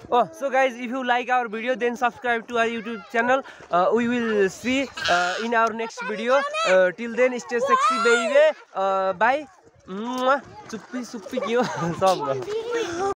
Oh, so guys, if you like our video, then subscribe to our YouTube channel. We will see in our next video. Till then, stay sexy, baby. Bye. Mwah. Chuppi, suppi, kyo?